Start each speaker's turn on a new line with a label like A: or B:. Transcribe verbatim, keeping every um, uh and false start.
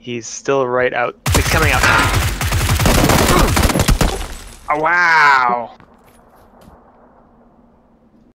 A: He's still right out. He's coming out now. Oh, wow!